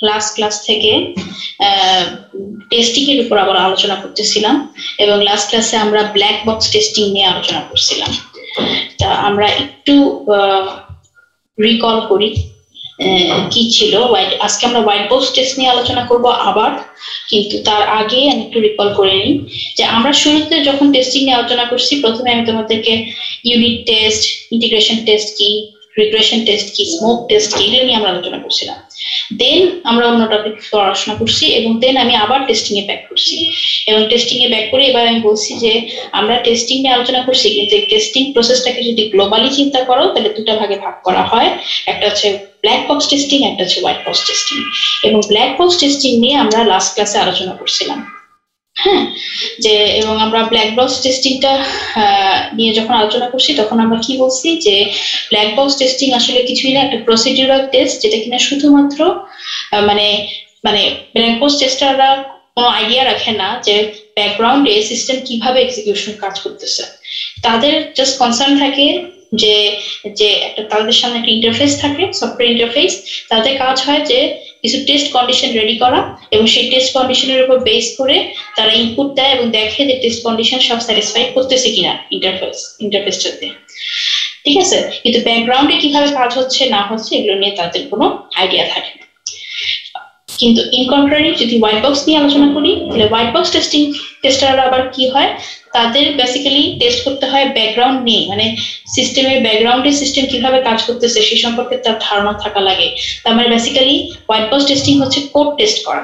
Last class থেকে testing এর উপর আবার আলোচনা করতেছিলাম এবং লাস্ট ক্লাসে আমরা ব্ল্যাক বক্স টেস্টিং নিয়ে আলোচনা করছিলাম। তা আমরা একটু রিকল করি কি ছিল। আজকে আমরা হোয়াইট বক্স টেস্ট নিয়ে আলোচনা করব আবার, কিন্তু তার আগে আমি একটু রিকল করে নিই যে আমরা শুরুতে যখন টেস্টিং নিয়ে আলোচনা করছি, প্রথমে আমি তোমাদেরকে ইউনিট টেস্ট, ইন্টিগ্রেশন টেস্ট কি, রিগ্রেশন টেস্ট কি, স্মোক টেস্ট কি, এগুলো নিয়ে আমরা আলোচনা করছিলাম। দেন আমরা অন্য টপিক পড়াশোনা করছি এবং দেন আমি আবার টেস্টিং এ ব্যাক করছি এবং টেস্টিং এ ব্যাক করে এবার আমি বলছি যে আমরা টেস্টিং নিয়ে আলোচনা করছি, কিন্তু এই টেস্টিং প্রসেসটাকে যদি গ্লোবালি চিন্তা করো তাহলে দুটো ভাগে ভাগ করা হয়। একটা হচ্ছে ব্ল্যাক বক্স টেস্টিং, একটা হচ্ছে হোয়াইট বক্স টেস্টিং। এবং ব্ল্যাক বক্স টেস্টিং নিয়ে আমরা লাস্ট ক্লাসে আলোচনা করছিলাম। হ্যাঁ, যে এবং আমরা ব্ল্যাক বক্স টেস্টিংটা নিয়ে যখন আলোচনা করছি তখন আমরা কি বলছি যে ব্ল্যাক বক্স টেস্টিং আসলে কিছুই না, একটা প্রসিডিউরাল টেস্ট যেটা কিনা শুধুমাত্র মানে মানে ব্ল্যাক বক্স টেস্টাররা কোনো আইডিয়া রাখে না যে ব্যাকগ্রাউন্ডে সিস্টেম কিভাবে এক্সিকিউশন কাজ করতেছে। তাদের জাস্ট কনসার্ন থাকে যে যে একটা তাদের সামনে একটা ইন্টারফেস থাকে, সফটওয়্যার ইন্টারফেস। তাদের কাজ হয় যে কিছু টেস্ট কন্ডিশন রেডি করা এবং সেই টেস্ট কন্ডিশনের উপর বেস করে তারা ইনপুট দেয় এবং দেখে যে টেস্ট কন্ডিশন সব স্যাটিসফাই করতেছে কিনা ইন্টারফেসটাতে। ঠিক আছে, কিন্তু ব্যাকগ্রাউন্ডে কিভাবে কাজ হচ্ছে না হচ্ছে এগুলো নিয়ে তাদের কোনো আইডিয়া থাকে না। কিন্তু ইন কন্ট্রারি যদি হোয়াইট বক্স নিয়ে আলোচনা করি তাহলে হোয়াইট বক্স টেস্টিং টেস্টাররা আবার কি হয়, তাদের বেসিক্যালি টেস্ট করতে হয় ব্যাকগ্রাউন্ড নিয়ে, মানে সিস্টেমের ব্যাকগ্রাউন্ডে সিস্টেম কিভাবে কাজ করতেছে সে সম্পর্কে তার ধারণা থাকা লাগে। তার মানে বেসিক্যালি হোয়াইট বক্স টেস্টিং হচ্ছে কোড টেস্ট করা।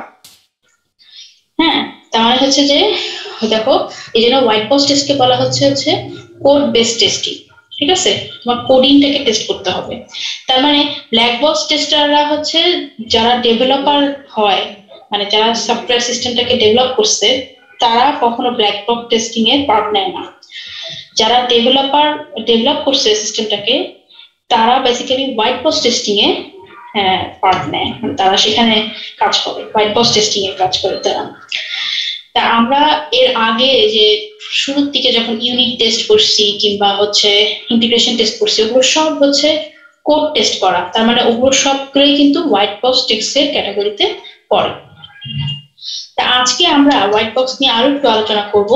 হ্যাঁ, তার মানে হচ্ছে যে দেখো এই জন্য হোয়াইট বক্স টেস্টকে বলা হচ্ছে কোড বেসড টেস্টিং। ঠিক আছে, তোমার কোডিংটাকে টেস্ট করতে হবে। তার মানে ব্ল্যাক বক্স টেস্টাররা হচ্ছে যারা ডেভেলপার হয়, মানে যারা সফটওয়্যার সিস্টেমটাকে ডেভেলপ করছে, তারা কখনো ব্ল্যাক বক্স টেস্টিং এ পার্ট নেয় না। যারা ডেভেলপ করছে সিস্টেমটাকে, তারা বেসিক্যালি হোয়াইট বক্স টেস্টিং এ পার্ট নেয়, তারা সেখানে কাজ করে, হোয়াইট বক্স টেস্টিং এ কাজ করে তারা। তা আমরা এর আগে যে শুরুর দিকে যখন ইউনিট টেস্ট করছি কিংবা হচ্ছে ইন্টিগ্রেশন টেস্ট করছি, ওগুলো সব হচ্ছে কোড টেস্ট করা। তার মানে ওগুলো সবগুলোই কিন্তু হোয়াইট বক্স টেস্টের ক্যাটাগরিতে পড়ে। তা আজকে আমরা হোয়াইট বক্স নিয়ে আরো একটু আলোচনা করব।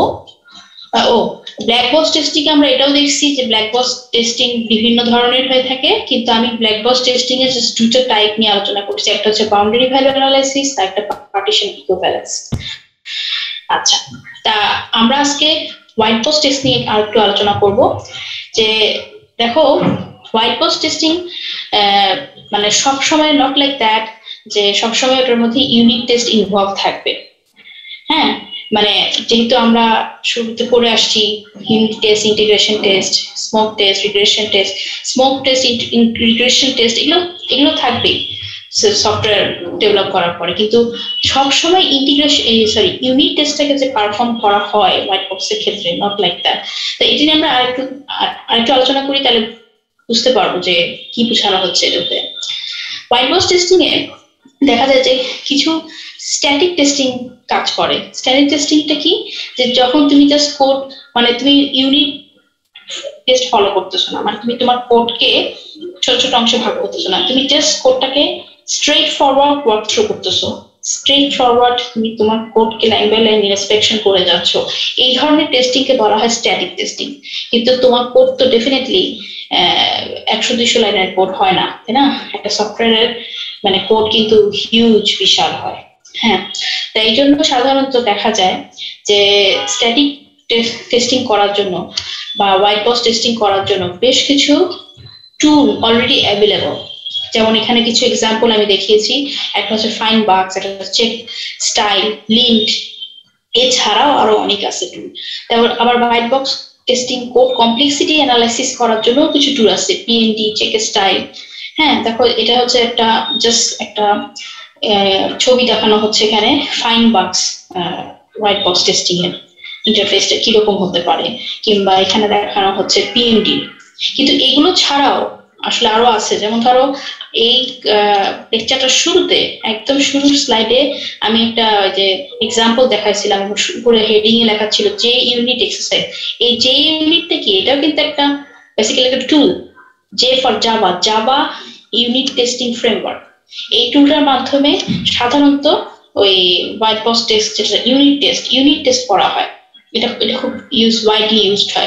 ব্ল্যাক বক্স টেস্টিং আমরা এটাও দেখছি যে ব্ল্যাক বক্স টেস্টিং বিভিন্ন ধরনের হয়ে থাকে, কিন্তু আমি ব্ল্যাক বক্স টেস্টিং এর জাস্ট দুটো টাইপ নিয়ে আলোচনা করছি। একটা হচ্ছে বাউন্ডারি ভ্যালু অ্যানালাইসিস আর একটা পার্টিশন ইকুইভ্যালেন্স। আচ্ছা, তা আমরা আজকে হোয়াইট বক্স টেস্ট নিয়ে আর একটু আলোচনা করব। যে দেখো হোয়াইট বক্স টেস্টিং মানে সব সময় নট লাইক দ্যাট যে সব সময় ওটার মধ্যে ইউনিট টেস্ট ইনভলভ থাকবে। হ্যাঁ, মানে যেহেতু আমরা শুরুতে পড়ে আসছি unit test, integration test, smoke test, regression test, regression test এগুলো থাকবেই সফটওয়্যার ডেভেলপ করার পরে। কিন্তু সবসময় ইউনিট টেস্টটাকে যে পারফর্ম করা হয় হোয়াইট বক্সের ক্ষেত্রে নট লাইক দ্যাট। তো এটি নিয়ে আমরা আরেকটু আলোচনা করি, তাহলে বুঝতে পারবো যে কি বোঝানো হচ্ছে এটাতে। হোয়াইট বক্স টেস্টিং এ দেখা যায় যে কিছু স্ট্যাটিক টেস্টিং কাজ করে। স্ট্যাটিক টেস্টিংটা কি, যে যখন তুমি জাস্ট কোড, মানে তুমি ইউনিট টেস্ট ফলো করতেছো না, মানে তুমি তোমার কোডকে ছোট ছোট অংশে ভাগ করতেছো না, তুমি জাস্ট কোডটাকে স্ট্রেট ফরওয়ার্ড ওয়ার্ক থ্রু করতেছো। স্ট্রেট ফরওয়ার্ড তুমি তোমার কোডকে লাইন বাই লাইন ইন্সপেকশন করে যাচ্ছ। এই ধরনের টেস্টিং কে বলা হয় স্ট্যাটিক টেস্টিং। কিন্তু তোমার কোড তো ডেফিনেটলি 100-200 লাইনের কোড হয় না, তাই না? একটা সফটওয়্যারের মানে কোড কিন্তু হিউজ, বিশাল হয়। হ্যাঁ, তাই এই জন্য সাধারণত দেখা যায় যে স্ট্যাটিক টেস্টিং করার জন্য বা হোয়াইট বক্স টেস্টিং করার জন্য বেশ কিছু টুল অলরেডি অ্যাভেলেবল। যেমন এখানে কিছু এক্সাম্পল আমি দেখিয়েছি। একটা হচ্ছে ফাইন্ড বাগস, একটা হচ্ছে চেক স্টাইল, লিঙ্ক, এছাড়াও আরো অনেক আছে টুল। তারপর আবার white box testing code complexity analysis করার জন্য কিছু টুল আছে, পিএনডি, চেক স্টাইল। হ্যাঁ, দেখো এটা হচ্ছে একটা জাস্ট একটা ছবি দেখানো হচ্ছে এখানে find bugs white box testing এর ইন্টারফেসটা কিরকম হতে পারে, কিংবা এখানে দেখানো হচ্ছে পিএনডি। কিন্তু এগুলো ছাড়াও আসলে আরো আছে। যেমন ধরো এই লেকচারটার শুরুতে একদম শুরুর স্লাইডে আমি একটা যে এক্সাম্পল দেখাইছিলাম, উপরে হেডিং এ লেখা ছিল যে ইউনিট এক্সারসাইজ। এই যে ইউনিটটা কি, এটাও কিন্তু একটা বেসিক্যালি একটা tool, J for Java unit testing framework. এই টুলটার মাধ্যমে সাধারণত ওই হোয়াইট বক্স টেস্ট যেটা ইউনিট টেস্ট করা হয়, এটা খুব ওয়াইডলি ইউজড হয়।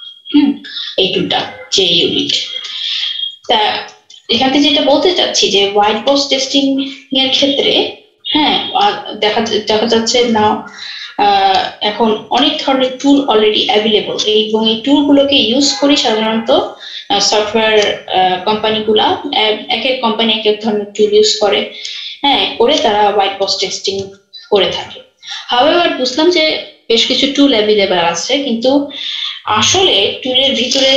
এই টুলটা যে ইউনিট, তা এখান থেকে যেটা বলতে চাচ্ছি যে হোয়াইট বক্স টেস্টিং এর ক্ষেত্রে হ্যাঁ দেখা যাচ্ছে না এখন অনেক ধরনের টুল অলরেডি অ্যাভেলেবল, এবং এই টুলগুলোকে ইউজ করি সাধারণত সফটওয়্যার কোম্পানিগুলা, এক এক কোম্পানি এক এক ধরনের টুল ইউজ করে, হ্যাঁ করে তারা হোয়াইট বক্স টেস্টিং করে থাকে। হাওয়েভার বুঝলাম যে বেশ কিছু টুল অ্যাভেলেবল আছে, কিন্তু আসলে টুলের ভিতরে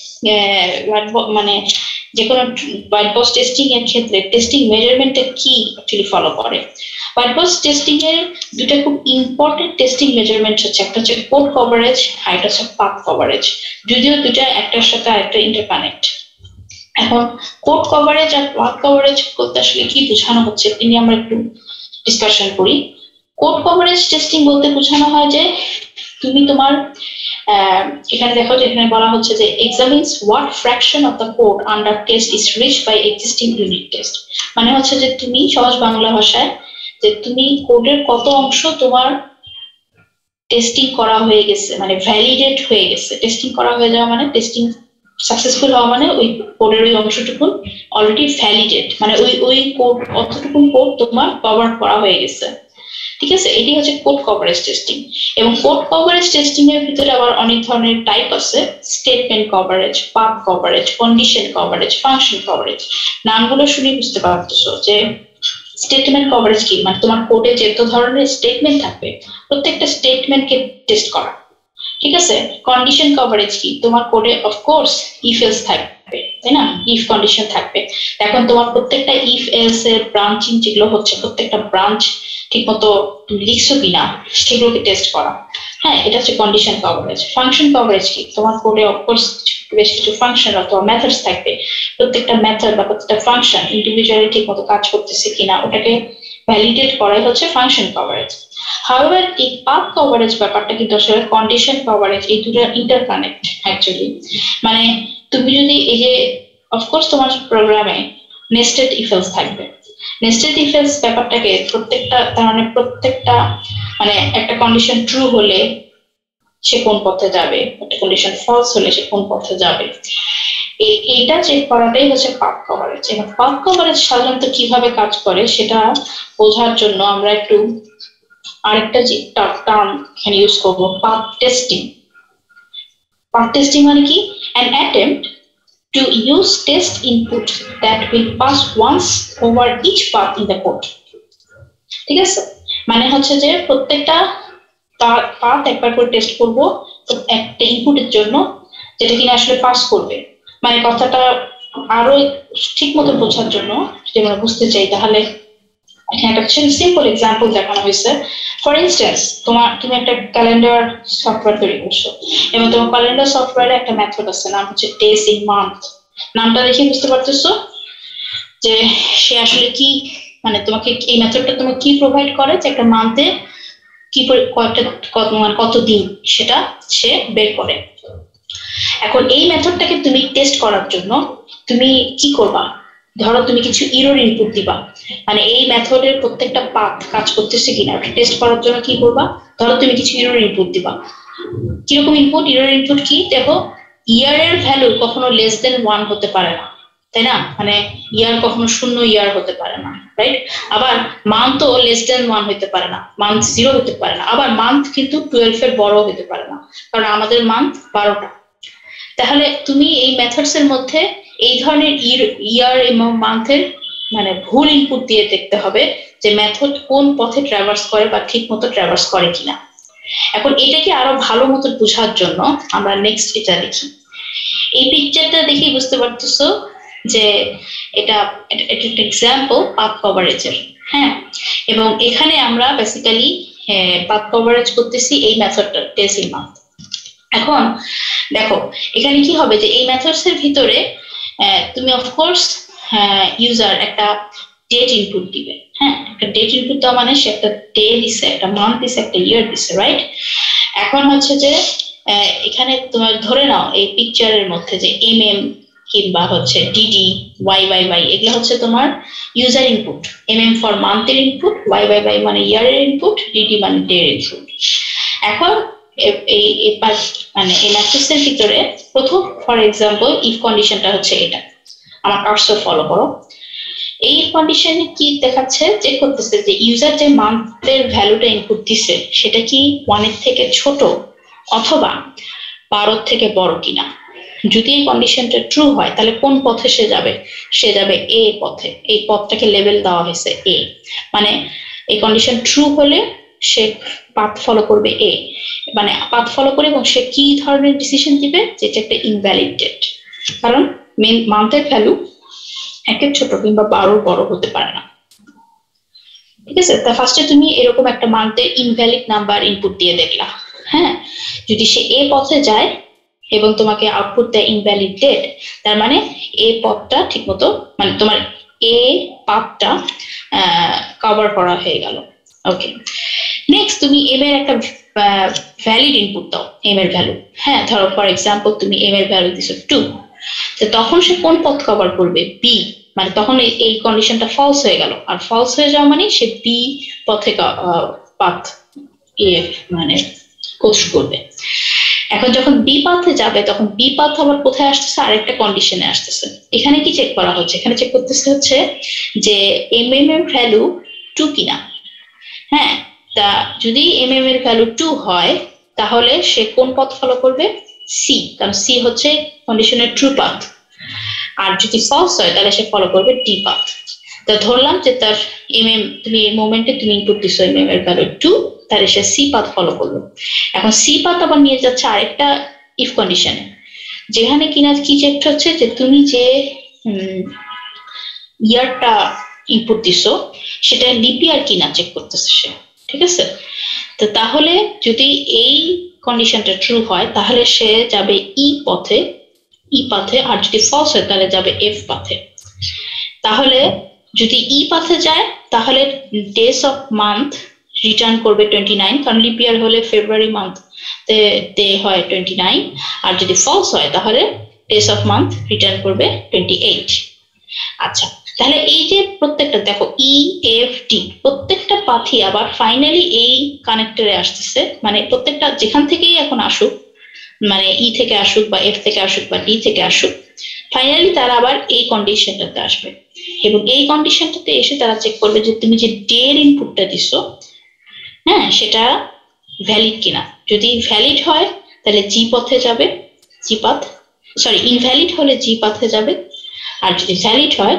মানে যে কোনো হোয়াইট বক্স টেস্টিং এর ক্ষেত্রে টেস্টিং মেজারমেন্টটা কি অ্যাকচুয়ালি ফলো করে। হোয়াইট বক্স টেস্টিং এর দুটো খুব ইম্পর্টেন্ট টেস্টিং মেজারমেন্ট হচ্ছে, একটা হচ্ছে কোড কভারেজ আর একটা হচ্ছে পাথ কভারেজ, যদিও দুটো একটার সাথে আরেকটা ইন্টারকানেক্ট। এখন কোড কভারেজ আর পাথ কভারেজ বলতে আসলে কি বোঝানো হচ্ছে তিনি আমরা একটু ডিসকাশন করি। কোড কভারেজ টেস্টিং বলতে বোঝানো হয় যে তুমি তোমার এখানে দেখো যে এখানে বলা হচ্ছে যে examines what fraction of the code under test is reached by existing unit test, মানে হচ্ছে যে তুমি সহজ বাংলা ভাষায় যে তুমি কোডের কত অংশ তোমার টেস্টিং করা হয়ে গেছে, মানে ভ্যালিডেট হয়ে গেছে। টেস্টিং করা হয়ে যাওয়া মানে টেস্টিং সাকসেসফুল হওয়া মানে ওই কোডের ওই অংশটুকু অলরেডি ভ্যালিডেট, মানে ওই কোড অতটুকু কোড তোমার কভার করা হয়ে গেছে, ঠিক আছে। এটি হচ্ছে কোড কভারেজ টেস্টিং। এবং কোড কভারেজ টেস্টিং এর ভিতরে আবার অনেক ধরনের টাইপ আছে, statement coverage, path coverage, condition coverage, function coverage. নামগুলো শুনে বুঝতে পারতেছো যে স্টেটমেন্ট কভারেজ কি, মানে তোমার কোডে যত ধরনের স্টেটমেন্ট থাকবে প্রত্যেকটা স্টেটমেন্টকে টেস্ট করা, ঠিক আছে। কন্ডিশন কভারেজ কি, তোমার কোডে অফকোর্স ইফ এলস থাকবে, তাই না, ইফ কন্ডিশন থাকবে। এখন তোমার প্রত্যেকটা ইফ এলস এর ব্রাঞ্চিং যেগুলো হচ্ছে, প্রত্যেকটা ব্রাঞ্চ ঠিক মতো তুমি লিখছো কিনা সেগুলোকে টেস্ট করা, হ্যাঁ এটা হচ্ছে কন্ডিশন কভারেজ। ফাংশন কভারেজ কি, তোমার কোডে অফকোর্স বেশ কিছু ফাংশন অথবা মেথডস থাকবে, প্রত্যেকটা মেথড বা প্রত্যেকটা ফাংশন ইন্ডিভিজুয়ালি ঠিক মতো কাজ করতেছে কিনা ওটাকে ভ্যালিডেট করাই হচ্ছে ফাংশন কভারেজ। হাউএভার এই পাথ কভারেজ ব্যাপারটা কিন্তু আসলে কন্ডিশন কভারেজ, এই দুটো ইন্টারকানেক্ট অ্যাকচুয়ালি। মানে তুমি যদি এই যে অফকোর্স তোমার প্রোগ্রামে নেস্টেড ইফ এলস থাকবে, নেস্টেড ইফ এলস ব্যাপারটাকে প্রত্যেকটা মানে একটা কন্ডিশন ট্রু হলে সে কোন পথে যাবে, একটা কন্ডিশন ফলস হলে সে কোন পথে যাবে, এইটা চেক করাটাই হচ্ছে পাথ কভারেজ। এবং পাথ কভারেজ সাধারণত কিভাবে কাজ করে সেটা বোঝার জন্য আমরা একটু আরেকটা যে টার্ম এখানে ইউজ করব, পাথ টেস্টিং। পাথ টেস্টিং মানে কি, an attempt to use test input that will pass once over each path in the code, ঠিক আছে। মানে হচ্ছে যে প্রত্যেকটা পাথ একবার করে টেস্ট করব একটা ইনপুটের জন্য, যেটা কিনা আসলে পাস করবে। মানে কথাটা আরো ঠিক মতো বোঝার জন্য যদি আমরা বুঝতে চাই, তাহলে এখানে একটা সিম্পল এক্সাম্পল দেখানো হয়েছে। ফর ইনস্ট্যান্স তুমি একটা ক্যালেন্ডার সফটওয়্যার তৈরি করছো, এবং তোমার ক্যালেন্ডার সফটওয়্যারে একটা মেথড আছে, নাম হচ্ছে ডেজ ইন মান্থ। নামটা দেখে বুঝতে পারতেছো যে সে আসলে কি, মানে তোমাকে এই মেথডটা তোমাকে কি প্রোভাইড করে, যে একটা মান্থে কি কত দিন সেটা সে বের করে। এখন এই মেথডটাকে তুমি টেস্ট করার জন্য তুমি কি করবা, ধরো তুমি কিছু এরর ইনপুট দিবা, মানে এই মেথডের প্রত্যেকটা পাথ কাজ করতেছে কিনা টেস্ট করার জন্য কি করবা, ধরো তুমি কিছু এরর ইনপুট দিবা। কিরকম ইনপুট, এরর ইনপুট কি, দেখো ইয়ার এর ভ্যালু কখনো লেস দেন 1 হতে পারে না, তাই না, মানে ইয়ার কখনো 0 ইয়ার হতে পারে না, রাইট। আবার মান্থও লেস দেন 1 হতে পারে না, মান্থ 0 হতে পারে না, আবার মান্থ কিন্তু 12 এর বড় হতে পারে না, কারণ আমাদের মান্থ 12টা। তাহলে তুমি এই মেথডস এর মধ্যে এই ধরনের ইয়ার এবং মান্থের মানে ভুল ইনপুট দিয়ে দেখতে হবে যে মেথড কোন পথে ট্রাভার্স করে বা ঠিক মতো ট্রাভার্স করে কিনা। এখন এটাকে আরো ভালো মতো বোঝার জন্য আমরা নেক্সট এটা দেখি। এই পিকচারটা দেখে বুঝতে পারতেছো যে এটা একটা এক্সাম্পল পাথ কভারেজের, হ্যাঁ। এবং এখানে আমরা বেসিক্যালি পাথ কভারেজ করতেছি এই মেথডটা ডেজ ইন মান্থ। এখন দেখো এখানে কি হবে যে এই মেথডস এর ভিতরে তুমি অফকোর্স ইউজার একটা ডেট ইনপুট দিবে, হ্যাঁ একটা ডেট ইনপুট দেওয়া মানে সে একটা ডে দিছে, একটা মান্থ দিছে, একটা ইয়ার দিছে, রাইট। এখন হচ্ছে যে এখানে তোমার ধরে নাও এই পিকচারের মধ্যে যে কিংবা হচ্ছে ডিডি ওয়াই এগুলো হচ্ছে তোমার ইউজার ইনপুট। ফর মান্থের ইনপুট, ওয়াই মানে ইয়ারের ইনপুট, ডিডি মানে ডে এর ইনপুট। এখন এই মানে এই ম্যাট্রিক্সের ভিতরে প্রথম ফর এক্সাম্পল ইফ কন্ডিশনটা হচ্ছে এটা, আমার কার্সর ফলো করো। এই কন্ডিশনে কি দেখাচ্ছে, চেক করতেছে যে ইউজার যে মান্থের ভ্যালুটা ইনপুট দিছে সেটা কি 1 এর থেকে ছোট অথবা 12 থেকে বড় কিনা। যদি এই কন্ডিশনটা ট্রু হয় তাহলে কোন পথে সে যাবে, সে যাবে এ পথে। এই পথটাকে লেভেল দেওয়া হয়েছে এ, মানে এই কন্ডিশন ট্রু হলে সে পাথ ফলো করবে এ, মানে পাথ ফলো করে, এবং সে কি ধরনের ডিসিশন দিবে, যেটা একটা ইনভ্যালিড ডেট, কারণ মেন মান্থের ভ্যালু 1 এর ছোট কিংবা 12 বড় হতে পারে না। ঠিক আছে, তা ফার্স্টে তুমি এরকম একটা মান্থের ইনভ্যালিড নাম্বার ইনপুট দিয়ে দেখলা। হ্যাঁ, যদি সে এ পথে যায় এবং তোমাকে আউটপুট দেয় ইনভ্যালিড ডেট, তার মানে এ পথটা ঠিকমতো, মানে তোমার এ পাথটা কভার করা হয়ে গেল। ওকে, নেক্সট তুমি এম এর একটা ভ্যালিড ইনপুট দাও, এম এর ভ্যালু। হ্যাঁ, ধরো ফর এক্সাম্পল তুমি এম এর ভ্যালু দিছো 2, তো তখন সে কোন পথ কভার করবে, বি, মানে তখন এই কন্ডিশনটা ফলস হয়ে গেল, আর ফলস হয়ে যাওয়া মানে সে বি পথে পাথ মানে কোর্স করবে। এখন যখন বি পাথে যাবে তখন বি পাথ আবার কোথায় আসতেছে, আরেকটা কন্ডিশনে আসতেছে। এখানে কি চেক করা হচ্ছে, এখানে চেক করতেছে হচ্ছে যে এম এর ভ্যালু 2 কিনা। হ্যাঁ, তা যদি এম এর ভ্যালু 2 হয় তাহলে সে কোন পথ ফলো করবে, সি, কারণ সি হচ্ছে কন্ডিশনের ট্রু পাথ। আর যদি ফলস হয় তাহলে সে ফলো করবে ডি পাথ। তো ধরলাম যে তার তুমি মোমেন্টে তুমি ইনপুট দিছো এম এর ভ্যালু 2, তাহলে সে সি পাথ ফলো করলো। এখন সি পাথ আবার নিয়ে যাচ্ছে আরেকটা ইফ কন্ডিশনে, যেখানে কিনা কি চেক হচ্ছে যে তুমি যে ইয়ারটা ইনপুট দিছো সেটা লিপ ইয়ার কিনা চেক করতেছে সে। ঠিক আছে, তো তাহলে যদি এই কন্ডিশনটা ট্রু হয় তাহলে সে যাবে ই পাথে, আর যদি ফলস হয় তাহলে যাবে এফ পাথে। তাহলে যদি ই পাথে যায় তাহলে ডেজ অফ মান্থ রিটার্ন করবে 29, কারণ লিপ ইয়ার হলে ফেব্রুয়ারি মান্থ তে হয় 29, আর যদি ফলস হয় তাহলে ডেজ অফ মান্থ রিটার্ন করবে 28। আচ্ছা, তাহলে এই যে প্রত্যেকটা দেখো ই এফ ডি প্রত্যেকটা পাথই আবার ফাইনালি এই কানেক্টরে আসতেছে, মানে প্রত্যেকটা যেখান থেকেই এখন আসুক, মানে ই থেকে আসুক বা এফ থেকে আসুক বা ডি থেকে আসুক, ফাইনালি তারা আবার এই কন্ডিশনটাতে আসবে, এবং এই কন্ডিশনটাতে এসে তারা চেক করবে যে তুমি যে ডে এর ইনপুটটা দিছো, হ্যাঁ, সেটা ভ্যালিড কিনা। যদি ভ্যালিড হয় তাহলে জি পথে যাবে, ইনভ্যালিড হলে জি পাথে যাবে, আর যদি ভ্যালিড হয়,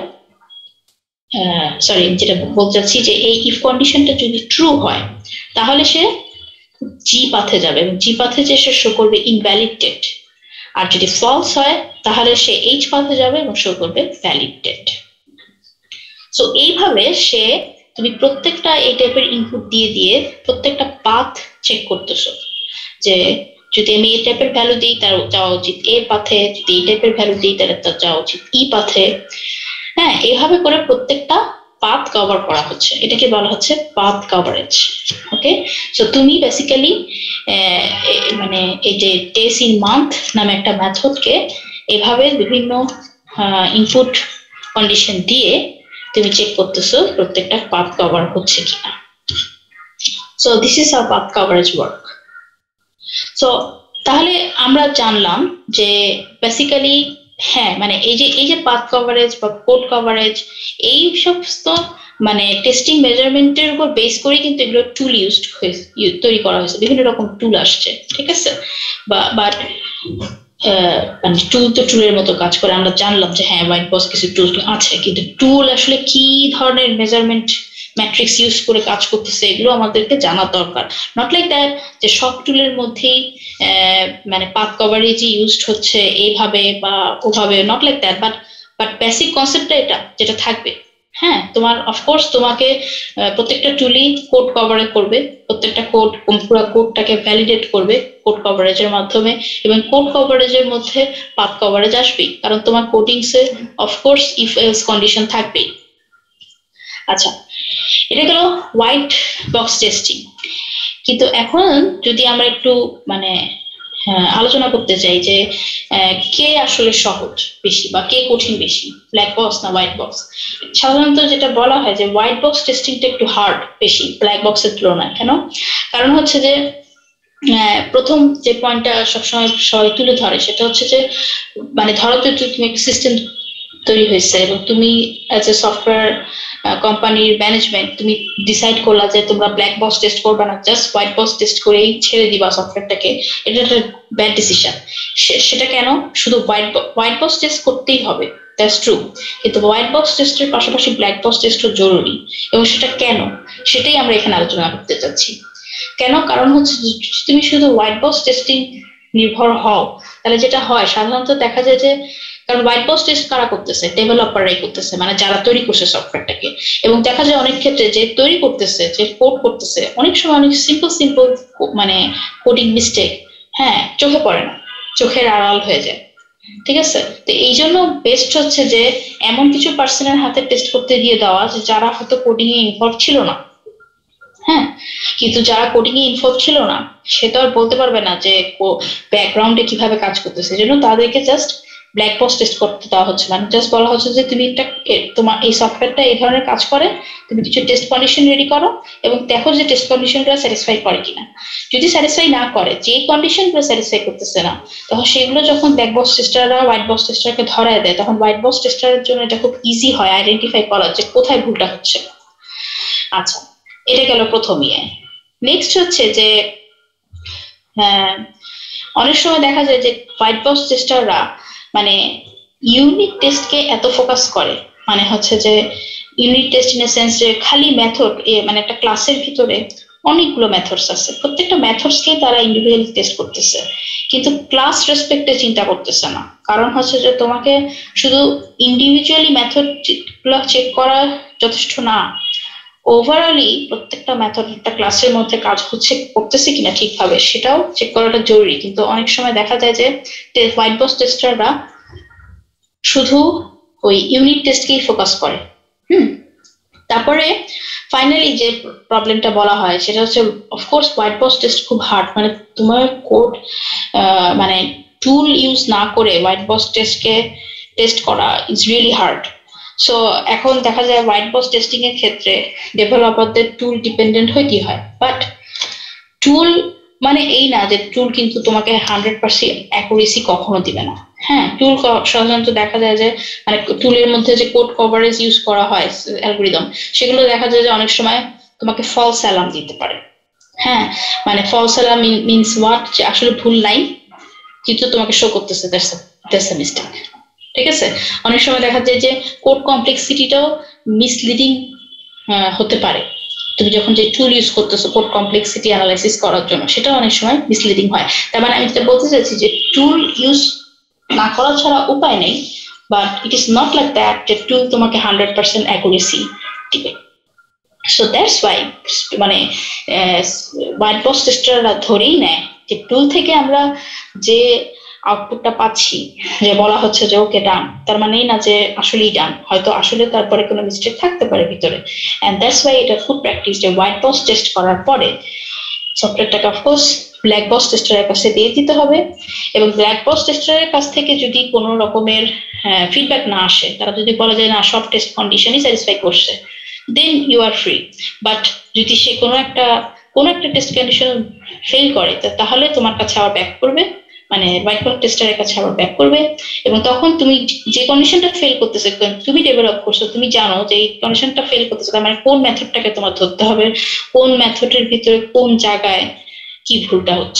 যেটা বলতে চাচ্ছি যে এই ইফ কন্ডিশনটা যদি ট্রু হয় তাহলে সে জি পাথে যাবে, এবং জি পাথে যে সে শো করবে ইনভ্যালিড ডেট, আর যদি ফলস হয় তাহলে সে এইচ পাথে যাবে এবং শো করবে ভ্যালিড ডেট। সো এইভাবে সে তুমি প্রত্যেকটা এই টাইপের ইনপুট দিয়ে দিয়ে প্রত্যেকটা পাথ চেক করতেছো, যে যদি আমি এই টাইপের ভ্যালু দিই তার যাওয়া উচিত এ পাথে, যদি এই টাইপের ভ্যালু দিই তাহলে তার যাওয়া উচিত ই পাথে। হ্যাঁ, এইভাবে করে প্রত্যেকটা পাথ কভার করা হচ্ছে, এটাকে বলা হচ্ছে পাথ কভারেজ। ওকে, সো তুমি বেসিক্যালি মানে এই যে ডেজ ইন মান্থ নামে একটা মেথডকে এভাবে বিভিন্ন ইনপুট কন্ডিশন দিয়ে তুমি চেক করতেছো প্রত্যেকটা পাথ কভার হচ্ছে কিনা। So this is how path coverage work. So তাহলে আমরা জানলাম যে বেসিক্যালি হ্যাঁ, মানে এই যে পাথ কভারেজ বা কোড কভারেজ এই সমস্ত মানে টেস্টিং মেজারমেন্টের উপর বেস করে কিন্তু এগুলো টুল তৈরি করা হয়েছে, বিভিন্ন রকম টুল আসছে। ঠিক আছে, বাট মানে টুল তো টুলের মতো কাজ করে, আমরা জানলাম যে হ্যাঁ হোয়াইট বক্স কিছু টুল আছে, কিন্তু টুল আসলে কি ধরনের মেজারমেন্ট ম্যাট্রিক্স ইউজ করে কাজ করতেছে এগুলো আমাদেরকে জানা দরকার। নট লাইক দ্যাট যে সব টুলের মধ্যেই মানে পাথ কভারেজই ইউজড হচ্ছে এইভাবে বা ওভাবে, not like that, but basic কনসেপ্টটা এটা যেটা থাকবে। হ্যাঁ, তোমার অফকোর্স তোমাকে প্রত্যেকটা টুলই কোড কভারেজ করবে, প্রত্যেকটা পুরো কোডটাকে ভ্যালিডেট করবে কোড কভারেজের মাধ্যমে, এবং কোড কভারেজের মধ্যে পাথ কভারেজ আসবেই, কারণ তোমার কোডিংসে অফকোর্স ইফ এলস কন্ডিশন থাকবেই। আচ্ছা, এটা গেল হোয়াইট বক্স টেস্টিং। কিন্তু এখন যদি আমরা একটু মানে আলোচনা করতে চাই যে কে আসলে সহজ বেশি বা কে কঠিন বেশি, ব্ল্যাক বক্স না হোয়াইট বক্স। সাধারণত যেটা বলা হয় যে হোয়াইট বক্স টেস্টিংটা একটু হার্ড বেশি ব্ল্যাক বক্সের তুলনায়। কেন? কারণ হচ্ছে যে প্রথম যে পয়েন্টটা সবসময় সবাই তুলে ধরে সেটা হচ্ছে যে মানে ধরো যে তুমি একটা সিস্টেম তৈরি হয়েছে এবং তুমি অ্যাজ এ সফটওয়্যার কোম্পানির ম্যানেজমেন্ট তুমি ডিসাইড করলা যে তোমরা ব্ল্যাক বক্স টেস্ট করবে না, জাস্ট হোয়াইট বক্স টেস্ট করেই ছেড়ে দিবা সফটওয়্যারটাকে। এটা একটা ব্যাড ডিসিশন। সেটা কেন? শুধু হোয়াইট বক্স টেস্ট করতেই হবে, দ্যাটস ট্রু, কিন্তু হোয়াইট বক্স টেস্টের পাশাপাশি ব্ল্যাক বক্স টেস্টও জরুরি। এবং সেটা কেন, সেটাই আমরা এখানে আলোচনা করতে চাচ্ছি। কেন? কারণ হচ্ছে তুমি শুধু হোয়াইট বক্স টেস্টিং নির্ভর হও তাহলে যেটা হয় সাধারণত দেখা যায় যে, কারণ হোয়াইট বক্স টেস্ট কারা করতেছে? ডেভেলপাররাই করতেছে, মানে যারা তৈরি করছে সফটওয়্যারটাকে। এবং দেখা যায় অনেক ক্ষেত্রে যে তৈরি করতেছে, যে কোড করতেছে, অনেক সময় অনেক সিম্পল মানে কোডিং মিস্টেক চোখে পড়ে না, চোখের আড়াল হয়ে যায়। ঠিক আছে? তো এই জন্য বেস্ট হচ্ছে যে এমন কিছু পার্সনের হাতে টেস্ট করতে দিয়ে দেওয়া যে যারা হয়তো কোডিং এ ইনভলভ ছিল না, কিন্তু যারা কোডিং এ ইনভলভ ছিল না সে তো আর বলতে পারবে না যে ব্যাকগ্রাউন্ডে কিভাবে কাজ করতেছে। এই জন্য তাদেরকে জাস্ট ব্ল্যাক বক্স টেস্ট করতে দেওয়া হচ্ছে, মানে জাস্ট বলা হচ্ছে যে তুমি একটা তোমার এই সফটওয়্যারটা এই ধরনের কাজ করে, তুমি কিছু টেস্ট কন্ডিশন রেডি করো এবং দেখো যে টেস্ট কন্ডিশনগুলো স্যাটিসফাই করে কিনা। যদি স্যাটিসফাই না করে, যে কন্ডিশনগুলো স্যাটিসফাই করতেছে না, তখন সেগুলো যখন ব্ল্যাক বক্স টেস্টাররা হোয়াইট বক্স টেস্টারকে ধরায় দেয়, তখন হোয়াইট বক্স টেস্টারের জন্য এটা খুব ইজি হয় আইডেন্টিফাই করা যে কোথায় ভুলটা হচ্ছে। আচ্ছা, এটা গেল প্রথম ইয়ে। নেক্সট হচ্ছে যে অনেক সময় দেখা যায় যে হোয়াইট বক্স টেস্টাররা মানে ইউনিট টেস্টকে এত ফোকাস করে, মানে হচ্ছে যে unit test in a sense যে খালি মেথড, মানে একটা ক্লাসের ভিতরে অনেকগুলো মেথডস আছে, প্রত্যেকটা মেথডসকে তারা ইন্ডিভিজুয়ালি টেস্ট করতেছে, কিন্তু ক্লাস রেসপেক্টে চিন্তা করতেছে না। কারণ হচ্ছে যে তোমাকে শুধু ইন্ডিভিজুয়ালি মেথড গুলো চেক করা যথেষ্ট না, ওভারঅলি প্রত্যেকটা মেথড একটা ক্লাসের মধ্যে কাজ হচ্ছে করতেছে কিনা ঠিকভাবে সেটাও চেক করাটা জরুরি। কিন্তু অনেক সময় দেখা যায় যে হোয়াইট বক্স টেস্টাররা শুধু ওই ইউনিট টেস্টকেই ফোকাস করে। তারপরে ফাইনালি যে প্রবলেমটা বলা হয় সেটা হচ্ছে অফকোর্স হোয়াইট বক্স টেস্ট খুব হার্ড, মানে তোমার কোড মানে টুল ইউজ না করে হোয়াইট বক্স টেস্টকে টেস্ট করা ইজ রিয়েলি হার্ড। সো এখন দেখা যায় হোয়াইট বক্স টেস্টিং এর ক্ষেত্রে ডেভেলপারদের টুল ডিপেন্ডেন্ট হইতে হয়, বাট টুল মানে এই না যে টুল কিন্তু তোমাকে 100% অ্যাকুরেসি কখনো দিবে না। টুল সাধারণত দেখা যায় যে মানে টুলের মধ্যে যে কোড কভারেজ ইউজ করা হয় অ্যালগরিদম, সেগুলো দেখা যায় যে অনেক সময় তোমাকে ফলস অ্যালার্ম দিতে পারে। মানে ফলস অ্যালার্ম মিনস হোয়াট, যে আসলে ভুল নাই কিন্তু তোমাকে শো করতেছে দ্যাটস আ মিস্টেক। ঠিক আছে? অনেক সময় দেখা যায় যে কোড কমপ্লেক্সিটিটাও মিসলিডিং হতে পারে। তুমি যখন যে টুল ইউজ করতেছো কোড কমপ্লেক্সিটি অ্যানালাইসিস করার জন্য, সেটা অনেক সময় মিসলিডিং হয়। তার মানে আমি যেটা বলতে চাইছি যে টুল ইউজ না করা ছাড়া উপায় নেই, but it is not like that যে টুল তোমাকে 100% অ্যাকুরেসি দিবে। সো দ্যাটস ওয়াই মানে হোয়াইট বক্স টেস্টাররা ধরেই নেয় যে টুল থেকে আমরা যে আউটপুটটা পাচ্ছি, যে বলা হচ্ছে যে ওকে ডান, তার মানেই না যে আসলেই ডান, হয়তো আসলে তারপরে কোনো মিস্টেক থাকতে পারে ভিতরে। এন্ড দ্যাটস ওয়াই এটা খুব প্র্যাকটিস যে হোয়াইট বক্স টেস্ট করার পরে সফটওয়্যারটাকে অফকোর্স ব্ল্যাক বক্স টেস্টারের কাছে দিয়ে দিতে হবে। এবং ব্ল্যাক বক্স টেস্টারের কাছ থেকে যদি কোনো রকমের ফিডব্যাক না আসে, তারা যদি বলে যে না সব টেস্ট কন্ডিশনই স্যাটিসফাই করছে, then you are free. But যদি সে কোনো একটা টেস্ট কন্ডিশন ফেল করে, তাহলে তোমার কাছে আবার ব্যাক করবে, মানে হোয়াইট বক্স টেস্টারের কাছে আবার ব্যাক করবে। এবং তখন তুমি যে কন্ডিশনটা ফেল করতেছে, তুমি ডেভেলপ করছো, তুমি জানো যে এই কন্ডিশনটা ফেল করতেছে, তার মানে কোন মেথডটাকে তোমার ধরতে হবে, কোন মেথডের ভিতরে কোন জায়গায় কি ভুলটা হচ্ছে।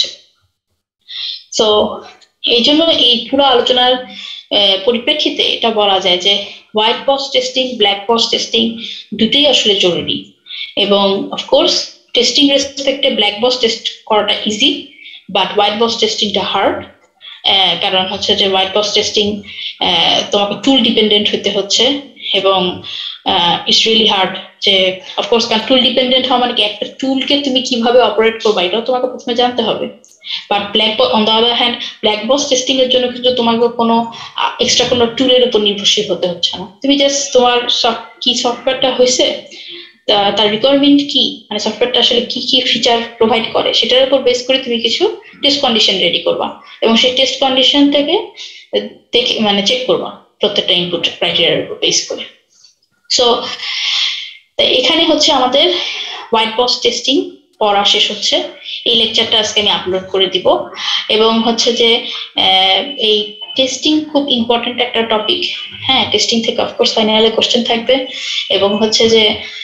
সো এই জন্য এই পুরো আলোচনার পরিপ্রেক্ষিতে এটা বলা যায় যে white box testing, black box testing দুটোই আসলে জরুরি। এবং অফকোর্স টেস্টিং রেসপেক্টে ব্ল্যাক বক্স টেস্ট করাটা ইজি, বাট হোয়াইট বক্স টেস্টিংটা হার্ড। কারণ হচ্ছে যে হোয়াইট বক্স টেস্টিং তোমাকে টুল ডিপেন্ডেন্ট হতে হচ্ছে এবং ইটস রিয়েলি হার্ড। যে অফকোর্স টুল ডিপেন্ডেন্ট হওয়া মানে কি, একটা টুলকে তুমি কিভাবে অপারেট করবা এটাও তোমাকে প্রথমে জানতে হবে। But on the other hand black box testing এর জন্য কিন্তু তোমাকে কোনো এক্সট্রা কোনো টুলের উপর নির্ভরশীল হতে হচ্ছে না। তুমি জাস্ট তোমার কি সফটওয়্যারটা হয়েছে, তার রিকোয়ারমেন্ট কি, মানে সফটওয়্যারটা আসলে কি কি ফিচার প্রোভাইড করে, সেটার উপর বেস করে তুমি কিছু টেস্ট কন্ডিশন রেডি করবা এবং সেই টেস্ট কন্ডিশন থেকে দেখে মানে চেক করবা প্রত্যেকটা ইনপুট ক্রাইটেরিয়ার উপর বেস করে। সো এখানে হচ্ছে আমাদের হোয়াইট বক্স টেস্টিং পড়া শেষ হচ্ছে। এই লেকচারটা আজকে আমি আপলোড করে দিব এবং হচ্ছে যে এই টেস্টিং খুব ইম্পর্টেন্ট একটা টপিক। হ্যাঁ, টেস্টিং থেকে অফকোর্স ফাইনালে কোশ্চেন থাকবে এবং হচ্ছে যে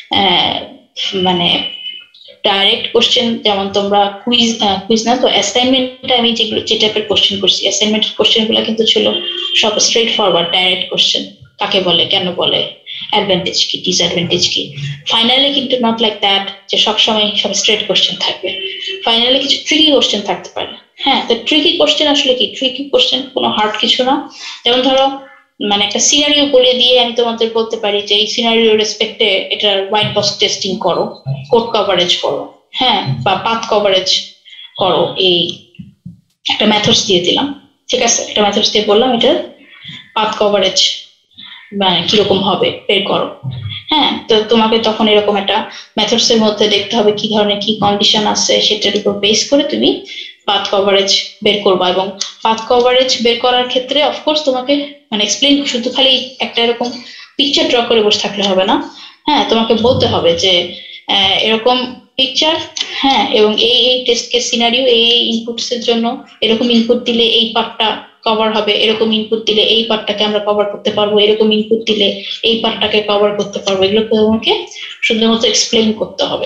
মানে ডাইরেক্ট কোশ্চেন, যেমন তোমরা কুইজ না তো অ্যাসাইনমেন্টে আমি যেগুলো যে টাইপের কোশ্চেন করছি, অ্যাসাইনমেন্টের কোশ্চেন গুলো কিন্তু ছিল সব স্ট্রেট ফরওয়ার্ড ডাইরেক্ট কোশ্চেন, কাকে বলে, কেন বলে, অ্যাডভান্টেজ কি, ডিসঅ্যাডভান্টেজ কি। ফাইনালে কিন্তু নট লাইক দ্যাট যে সবসময় সব স্ট্রেট কোশ্চেন থাকবে, ফাইনালে কিছু ট্রিকি কোশ্চেন থাকতে পারে। হ্যাঁ, তো ট্রিকি কোশ্চেন আসলে কি, ট্রিকি কোশ্চেন কোনো হার্ড কিছু না। যেমন ধরো মানে একটা সিনারিও বলে দিয়ে আমি তোমাদের বলতে পারি যে এই সিনারিও রেসপেক্টে এটার হোয়াইট বক্স টেস্টিং করো, কোড কভারেজ করো, হ্যাঁ, বা পাথ কভারেজ করো, এই একটা মেথডস দিয়ে দিলাম, ঠিক আছে, একটা মেথডস দিয়ে বললাম এটার পাথ কভারেজ মানে কিরকম হবে বের করো। হ্যাঁ, তো তোমাকে তখন এরকম একটা মেথডস এর মধ্যে দেখতে হবে কি ধরনের কি কন্ডিশন আছে, সেটার উপর বেস করে তুমি পাথ কভারেজ বের করবা। এবং পাথ কভারেজ বের করার ক্ষেত্রে অফকোর্স তোমাকে মানে এক্সপ্লেইন, শুধু খালি একটা এরকম পিকচার ড্র করে বসে থাকলে হবে না। হ্যাঁ, তোমাকে বলতে হবে যে এরকম পিকচার, হ্যাঁ, এবং এই এই টেস্ট কেস সিনারিও, এই ইনপুটস এর জন্য এরকম ইনপুট দিলে এই পার্টটা কভার হবে, এরকম ইনপুট দিলে এই পার্টটাকে আমরা কভার করতে পারবো, এরকম ইনপুট দিলে এই পার্টটাকে কভার করতে পারবো। এগুলো তোমাকে শুধুমাত্র এক্সপ্লেইন করতে হবে।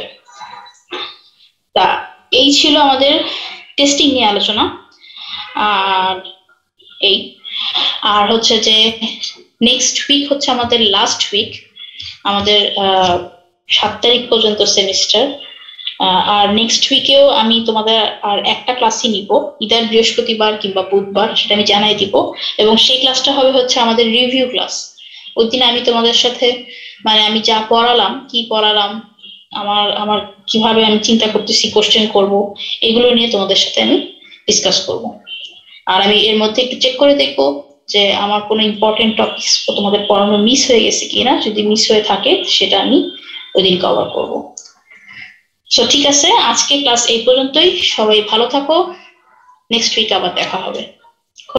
তা এই ছিল আমাদের টেস্টিং নিয়ে আলোচনা। আর এই আর হচ্ছে যে নেক্সট উইক হচ্ছে আমাদের লাস্ট উইক, আমাদের 7 তারিখ পর্যন্ত সেমিস্টার। আর নেক্সট উইকেও আমি তোমাদের আর একটা ক্লাসই নিব, ইদার বৃহস্পতিবার কিংবা বুধবার, সেটা আমি জানাই দিব। এবং সেই ক্লাসটা হবে হচ্ছে আমাদের রিভিউ ক্লাস। ওই দিন আমি তোমাদের সাথে মানে আমি যা পড়ালাম, কি পড়ালাম, আমার কিভাবে আমি চিন্তা করতেছি কোশ্চেন করব, এগুলো নিয়ে তোমাদের সাথে আমি ডিসকাস করব। আর আমি এর মধ্যে একটু চেক করে দেখবো যে আমার কোনো ইম্পর্টেন্ট টপিকস তোমাদের পড়ানো মিস হয়ে গেছে কিনা, যদি মিস হয়ে থাকে সেটা আমি ওই দিন কভার করব। সো ঠিক আছে, আজকে ক্লাস এই পর্যন্তই। সবাই ভালো থাকো, নেক্সট উইক আবার দেখা হবে।